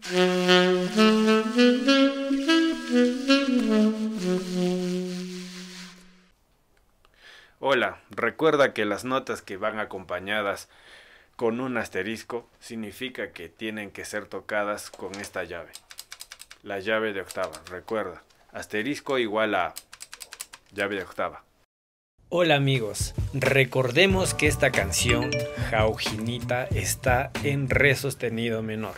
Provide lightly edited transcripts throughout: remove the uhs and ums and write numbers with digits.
Hola, recuerda que las notas que van acompañadas con un asterisco significa que tienen que ser tocadas con esta llave. La llave de octava, recuerda, asterisco igual a llave de octava. Hola amigos, recordemos que esta canción, Jaujinita, está en re sostenido menor.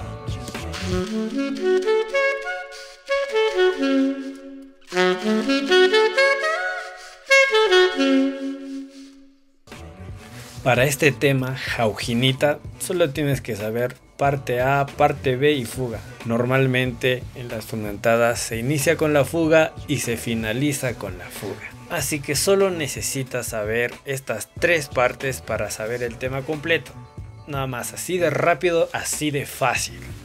Para este tema, Jaujinita, solo tienes que saber parte A, parte B y fuga. Normalmente en las fundamentadas se inicia con la fuga y se finaliza con la fuga. Así que solo necesitas saber estas tres partes para saber el tema completo. Nada más, así de rápido, así de fácil.